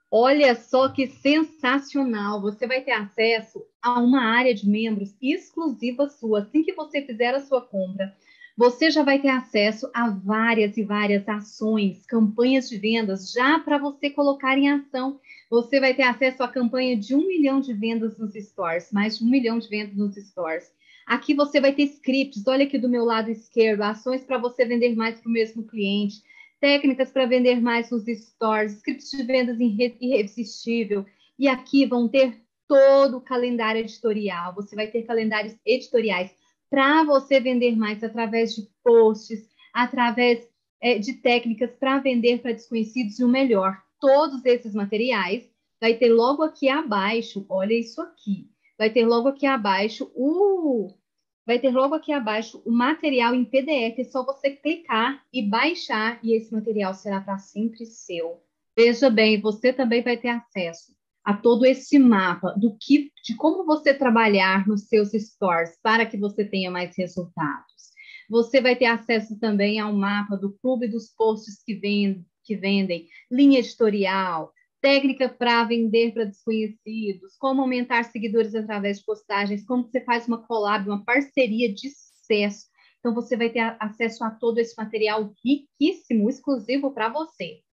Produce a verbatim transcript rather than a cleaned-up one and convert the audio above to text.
Olha só que sensacional! Você vai ter acesso a uma área de membros exclusiva sua. Assim que você fizer a sua compra, você já vai ter acesso a várias e várias ações, campanhas de vendas, já para você colocar em ação. Você vai ter acesso à campanha de um milhão de vendas nos stores, mais de um milhão de vendas nos stores. Aqui você vai ter scripts, olha aqui do meu lado esquerdo, ações para você vender mais para o mesmo cliente, técnicas para vender mais nos stores, scripts de vendas irresistível. E aqui vão ter todo o calendário editorial. Você vai ter calendários editoriais para você vender mais através de posts, através é, de técnicas para vender para desconhecidos e o melhor. Todos esses materiais vai ter logo aqui abaixo, olha isso aqui, vai ter logo aqui abaixo o vai ter logo aqui abaixo o material em P D F, é só você clicar e baixar, e esse material será para sempre seu. Veja bem, você também vai ter acesso a todo esse mapa do que, de como você trabalhar nos seus stores para que você tenha mais resultados. Você vai ter acesso também ao mapa do clube dos posts que, vend, que vendem, linha editorial, técnica para vender para desconhecidos, como aumentar seguidores através de postagens, como você faz uma collab, uma parceria de sucesso. Então, você vai ter acesso a todo esse material riquíssimo, exclusivo para você.